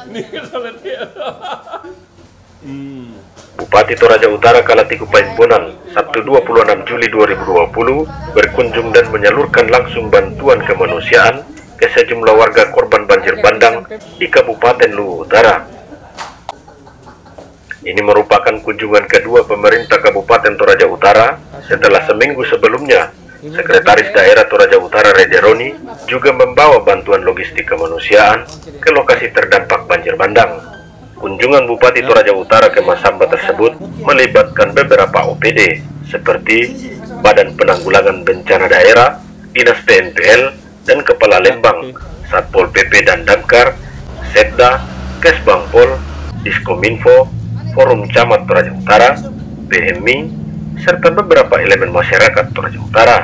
Bupati Toraja Utara Kalatiku Paimbonan, Sabtu 26 Juli 2020 berkunjung dan menyalurkan langsung bantuan kemanusiaan ke sejumlah warga korban banjir bandang di Kabupaten Luwu Utara. Ini merupakan kunjungan kedua pemerintah Kabupaten Toraja Utara setelah seminggu sebelumnya Sekretaris Daerah Toraja Utara Rederoni juga membawa bantuan logistik kemanusiaan ke lokasi terdampak banjir bandang. Kunjungan Bupati Toraja Utara ke Masamba tersebut melibatkan beberapa OPD seperti Badan Penanggulangan Bencana Daerah, Dinas PMPL, dan Kepala Lembang, Satpol PP dan Damkar, Setda, Kesbangpol, Diskominfo, Forum Camat Toraja Utara, PMI, serta beberapa elemen masyarakat Toraja Utara.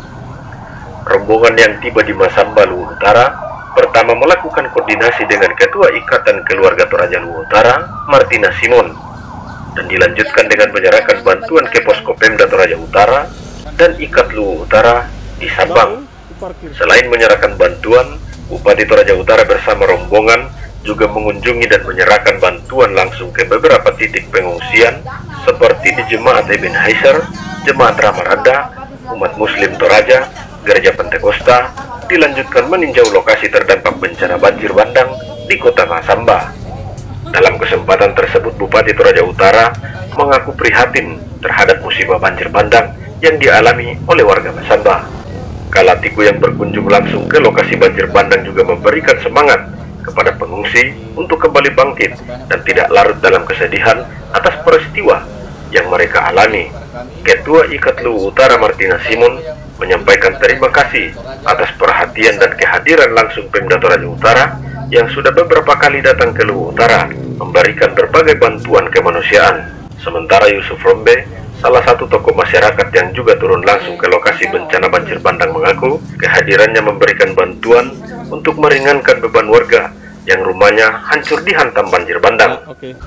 Rombongan yang tiba di Masamba Luwu Utara pertama melakukan koordinasi dengan Ketua Ikatan Keluarga Toraja Luwu Utara, Martina Simon, dan dilanjutkan dengan menyerahkan bantuan ke Posko Pemda Toraja Utara dan Ikat Luwu Utara di Sabang. Selain menyerahkan bantuan, Bupati Toraja Utara bersama rombongan juga mengunjungi dan menyerahkan bantuan langsung ke beberapa titik pengungsian seperti di Jemaat Ibn Haiser, Jemaat Ramarada, Umat Muslim Toraja, Gereja Pentekosta, dilanjutkan meninjau lokasi terdampak bencana banjir bandang di Kota Masamba. Dalam kesempatan tersebut, Bupati Toraja Utara mengaku prihatin terhadap musibah banjir bandang yang dialami oleh warga Masamba. Kalatiku yang berkunjung langsung ke lokasi banjir bandang juga memberikan semangat kepada pengungsi untuk kembali bangkit dan tidak larut dalam kesedihan atas peristiwa yang mereka alami. Ketua Ikat Luwu Utara Martina Simon menyampaikan terima kasih atas perhatian dan kehadiran langsung Pemda Toraja Utara yang sudah beberapa kali datang ke Luwu Utara memberikan berbagai bantuan kemanusiaan. Sementara Yusuf Rombe, salah satu tokoh masyarakat yang juga turun langsung ke lokasi bencana banjir bandang, mengaku kehadirannya memberikan bantuan untuk meringankan beban warga yang rumahnya hancur dihantam banjir bandang.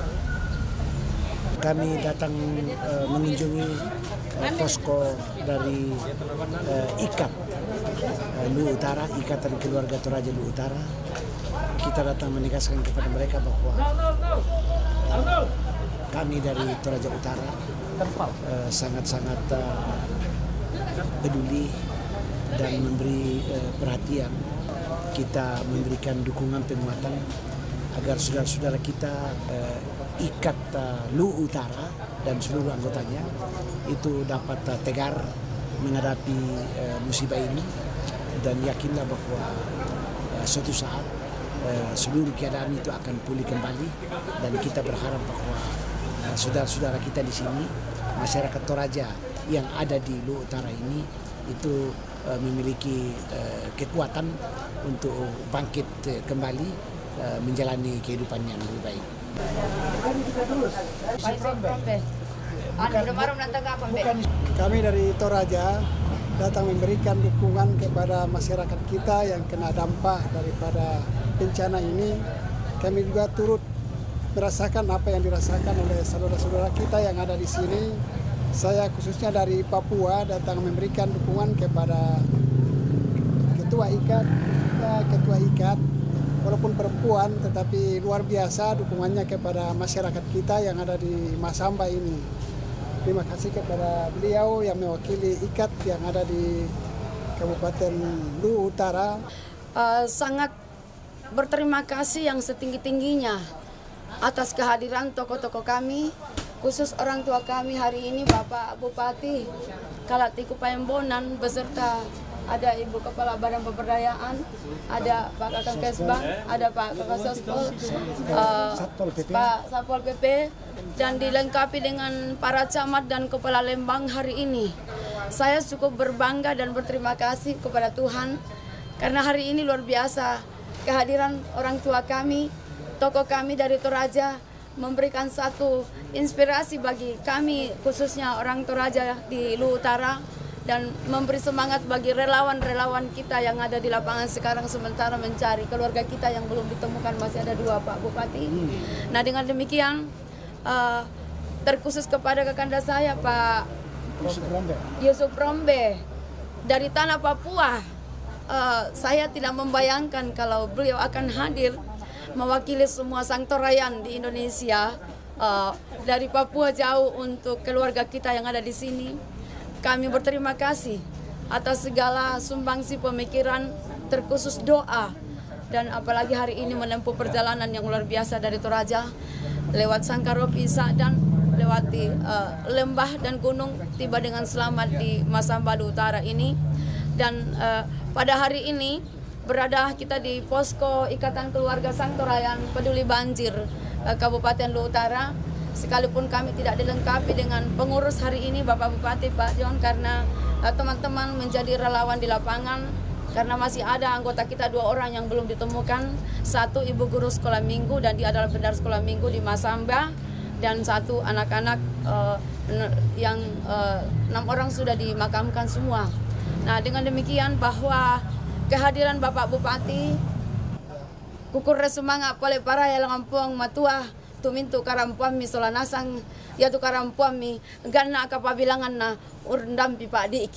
Kami datang mengunjungi posko dari Ikat Luwu Utara, Ikatan Keluarga Toraja Luwu Utara. Kita datang menegaskan kepada mereka bahwa kami dari Toraja Utara sangat-sangat peduli dan memberi perhatian. Kita memberikan dukungan penguatan agar saudara-saudara kita Ikat Luwu Utara dan seluruh anggotanya itu dapat tegar menghadapi musibah ini, dan yakinlah bahwa suatu saat seluruh keadaan itu akan pulih kembali, dan kita berharap bahwa saudara-saudara kita di sini, masyarakat Toraja yang ada di Luwu Utara ini itu memiliki kekuatan untuk bangkit kembali menjalani kehidupan yang lebih baik. Kami dari Toraja datang memberikan dukungan kepada masyarakat kita yang kena dampak daripada bencana ini. Kami juga turut merasakan apa yang dirasakan oleh saudara-saudara kita yang ada di sini. Saya khususnya dari Papua datang memberikan dukungan kepada Ketua Ikat, walaupun perempuan tetapi luar biasa dukungannya kepada masyarakat kita yang ada di Masamba ini. Terima kasih kepada beliau yang mewakili Ikat yang ada di Kabupaten Luwu Utara. Sangat berterima kasih yang setinggi-tingginya atas kehadiran tokoh-tokoh kami, khusus orang tua kami hari ini, Bapak Bupati Kalatiku Paimbonan beserta ada Ibu Kepala Badan Pemberdayaan, ada Pak Kakang Kesbang, ada Pak Kakang Sospol, Pak Satpol PP, dan dilengkapi dengan para camat dan Kepala Lembang hari ini. Saya cukup berbangga dan berterima kasih kepada Tuhan karena hari ini luar biasa kehadiran orang tua kami, tokoh kami dari Toraja memberikan satu inspirasi bagi kami, khususnya orang Toraja di Luwu Utara, dan memberi semangat bagi relawan-relawan kita yang ada di lapangan sekarang sementara mencari keluarga kita yang belum ditemukan, masih ada 2, Pak Bupati. Nah, dengan demikian terkhusus kepada kakanda saya Pak Yusuf Rombe dari tanah Papua, saya tidak membayangkan kalau beliau akan hadir mewakili semua Sangtorayan di Indonesia, dari Papua jauh untuk keluarga kita yang ada di sini. Kami berterima kasih atas segala sumbangsi pemikiran, terkhusus doa, dan apalagi hari ini menempuh perjalanan yang luar biasa dari Toraja lewat Sangkaropisa dan lewati lembah dan gunung, tiba dengan selamat di Masamba Lu Utara ini. Dan pada hari ini berada kita di posko Ikatan Keluarga Sangtorayan Peduli Banjir Kabupaten Lu Utara. Sekalipun kami tidak dilengkapi dengan pengurus hari ini, Bapak Bupati, Pak John, karena teman-teman menjadi relawan di lapangan, karena masih ada anggota kita 2 orang yang belum ditemukan. 1 ibu guru sekolah minggu dan dia adalah bendahara sekolah minggu di Masamba, dan 1 anak-anak yang 6 orang sudah dimakamkan semua. Nah, dengan demikian bahwa kehadiran Bapak Bupati kukur resumanga pale para yang lampuang matua tumintu karampuami solanasang yaitu karampuami ganna kapabilangan na urdam pipa di